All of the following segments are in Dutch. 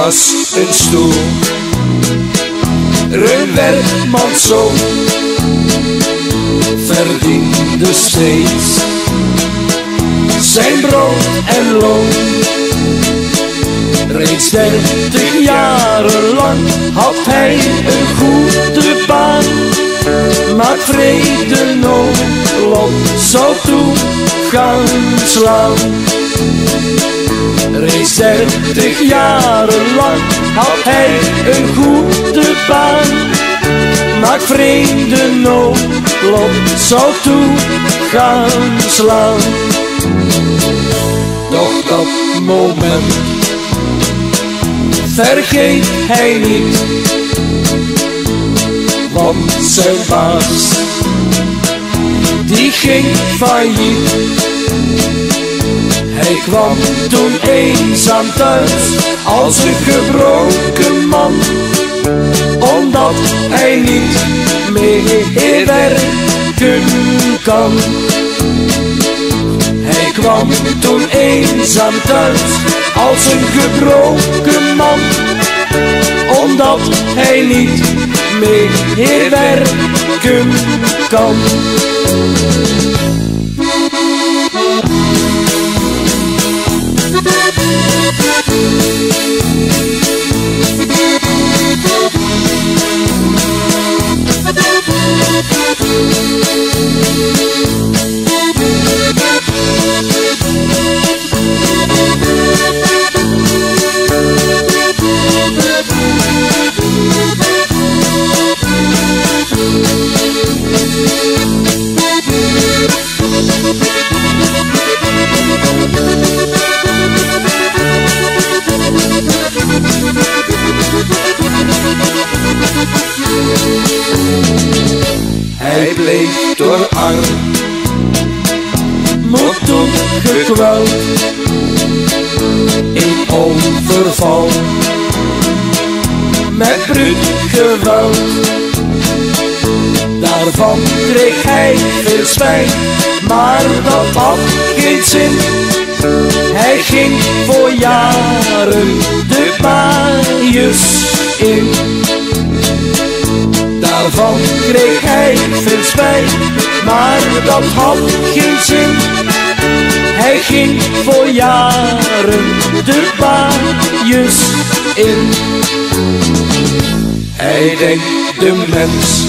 was een stoere werkmanszoon, verdiende steeds zijn brood en loon. Reeds 30 jaren lang had hij een goede baan, maar vrede noodlot zou toe gaan slaan. Reeds 30 jaren lang had hij een goede baan, maar vrede noodlot zou toe gaan slaan. Doch dat moment vergeet hij niet, want zijn baas die ging failliet. Hij kwam toen eenzaam thuis als een gebroken man, omdat hij niet meer werken kan. Hij kwam toen eenzaam thuis als een gebroken man, omdat hij niet meer werken kan. Hij bleef door armoede toen gekweld in overval met bruut geweld. Daarvan kreeg hij veel spijt, maar dat had geen zin. Hij ging voor jaren de baaiers in. Daarvan kreeg hij veel spijt, maar dat had geen zin. Hij ging voor jaren de baaiers in. Hij denkt de mens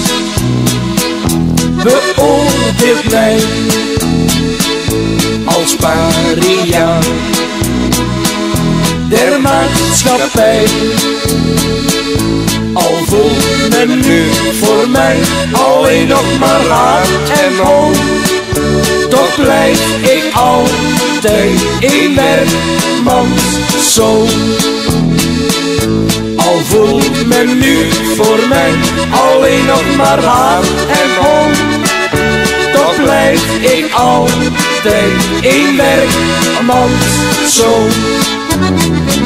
beoordeelt mij als paria der maatschappij. Al voelt men nu voor mij alleen nog maar haat en hoon, toch blijf ik altijd een werkmanszoon. Al voelt men nu voor mij alleen nog maar haat en hoon, toch blijf ik altijd een werkmanszoon.